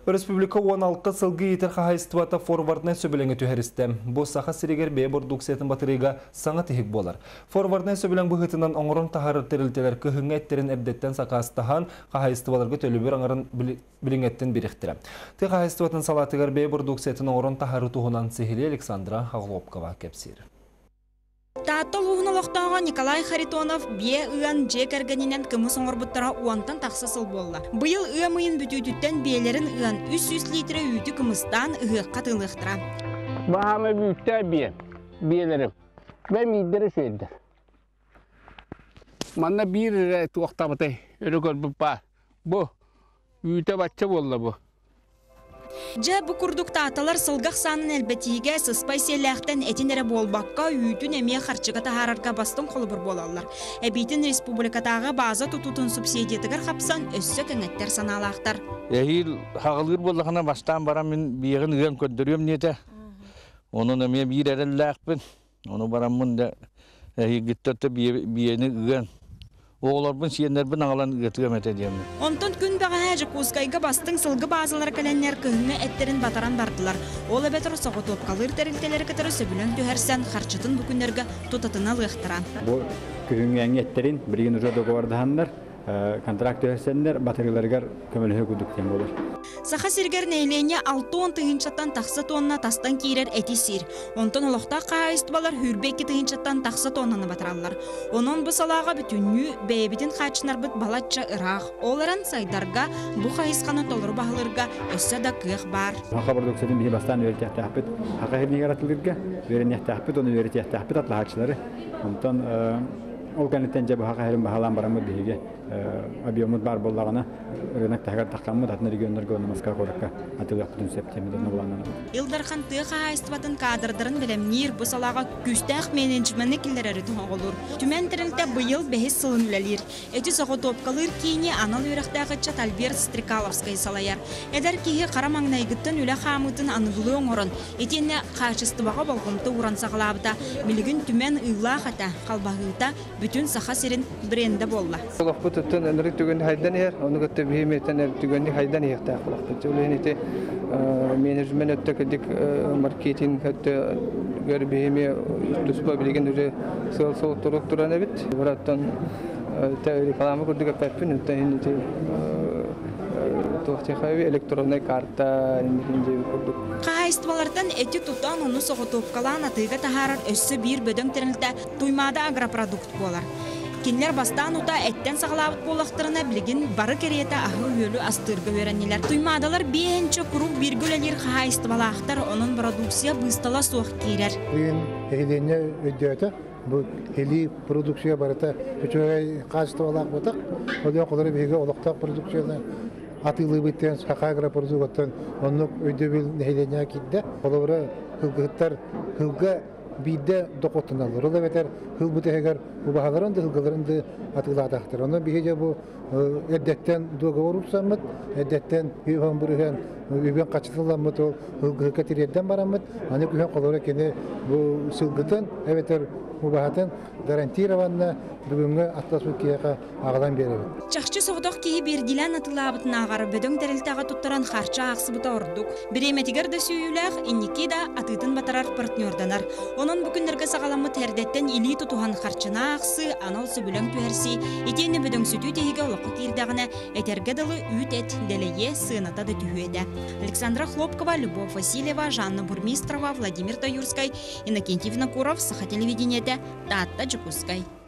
Республика 16 сылғы етер қағайыстывата форвардны сөбіліңі түйерісті. Бұл сақа сірегер бей бұрдуксетін батырыға саңа тихік болар. Форвардны сөбілің бұғытынан оңырын тахарыр терілтелер күхіңі әттерін әбдеттен сақастыған қағайыстываларға төлібір аңырын біліңеттен біріктірі. Те қағайыстыватын салатығар бей бұрдуксетін оңырын тахары туғынан сихили Александра Хағлопкова кепсир. Тааттал уғыналықтауға Николай Харитонов бие ұян жек әргенінен кымыс оңырбыттара уантан тақсысыл болла. Бұйыл ұямыйын бүтүтіттен биелерін ұян 300 литрі үйті кымыстан ұйыққа тылықтыра. Бағамы büyükler bielerim. Ben midleri söyledi. Bana bir tuğakta batay. Öyle görüp bu. Büyüte batça bolla bu. Жа бұ күрдік аталар сылғақ санын әлбәтіге сыспай селяқтен әтінері болбаққа үйітін әме қарчыға тағарарға бастың қолы бір болалар. Әбейтін республикатаға база тұтутын субсидиятығыр қапсан өссі кәңеттер саналақтар. Әйіл қағылғыр болдығына бастан барам мен бейгін үйен көндірем неді. Оның әме бір әрілі ақпын. Оны барам мұнда әйіл гіттірті бейені үйен. Оğlarбын сиенлербін аңалан үгетігім әтедемін. Онтон күн баға әжі көзгайға бастың сылғы базылар кәләнлер күхіңі әттерін батаран бардылар. Ол әбетір соғы топ қалыр тәрілтелері кітірі сөбілін түйерсен қарчытын бүкіндерге тұтатына лықтыран. Бұл күхіңі әң әттерін бірген ұжа доғавардығандар, контракт түйерсенлер батырыларғар көмілігі күдіктен болыр. Саха сиргер нейлене 6-10 тыгынчаттан тақсы тонна тастан кейрер әти сир. Онтон олықта қайыстыбалар хүрбекки тыгынчаттан тақсы тоннаны батыралар. Онон бұл салаға бүтінні бәйбітін қачынар бұт балатча ұрақ. Оларан сайдарға бұл қайысқаны толыр бағылырға өссі да күйіқ бар. Хақа продукциядан бейі бастан өрет яқтақпет. Хақа хернеге аратылырға өрен яқтақпет, оны өрет яқтақпет атлы хатшылары. Онтон ол кәнеттен жабы хақа херін бағалан барамы бейге объемы бар болағына рынок тағар таққамы датны регионларға оны масқа қорыққа атылық бүтін септемеден оланын. Илдархан тыға айыстыбатын кадрдарын білемнер бұл салаға күстәқ менеджмені келдері тұңғылыр. Түмен тірілді бұйыл бәхес сылын үләлер. Әті соғы топқалыр кейіне анал өріқтағы чат Альберт Стрикаловскай салайар. Әдер кейі қарамаңнайгыттын үлі қамытын анығылы оңырын. Етені қачыстыбаға балғымты уран сағылабыда. Білігін түмен ұйла қата, қалбағыта бүтін сақа серін бренді болла. Тын энерги түгенди хайдан ер, оны көттө бейметтен түгенди хайдан ер тақылақ. Төлейнете менеджмент өттөкедік маркетинг өттө гөр бейме түспа білеген үзе сол тұрық тұран әбіт. Біраттан реклама көрдігі пәппін өттәйнете тоқтиқави электронный карта нендей көрдік. Қайыстыбалардан әті тұттан оны соғытып қалан атыға тахарар өссі бір бөдің тірілді туймада агропродукт болар. Кинлер бастан ута әттен сағылабыт болақтырына білген бары кереті ағы өлі астырғы өрәнелер. Туймадалар бейінші құруқ біргілелер қайыстыбалақтар оның продукция бұстала соқ кейлер. Бүгін әйлене өйдеті, бұл әйли продукция барыта үтіғай қайыстыбалақ бұтақ. Одан қолары бейге олықтақ продукцияны атылы біттен сақа агропродукттан оның өйде біл әйлене кетті. Олары қылғыттар қылға бейді доқоттыналар. Ола бәтер хыл бұтығығар ұбағаларын да хылғаларын да атыладақтыр. Оны бейде бұл әддеттен доғауыр ұпсамыд, әддеттен үйген бұрыған үйген қачытыламыд, ол хылғыққа тиредден барамыд. Аны күйген қолары кені бұл сылғытын, әбетер ұбағатын гарантированна бүгінгі атлас өткеяға ағылан береді. Чақшы соғдық кейі бергілен атылабытын ағары бөдің дәрілтаға тұттыран қарча ақсы бұта ордық. Біреметігер де сүйіләқ, иннеке да атытын батарар партнерданар. Оның бүкіндерге сағаламы тәрдеттен илі тұтуған қарчына ақсы, анал сөбілің түәрсі, етені бөдің сүті тейге олықы кердағына әтәрге дылы үйт әт дәлее сыйната да түйеді. Александра Хлопкова, Любовь Васильева, Жанна Бурмистрова, Владимир Таюрскай, Иннокентий Винокуров, Саха телевидениеде, Татта Джипускай.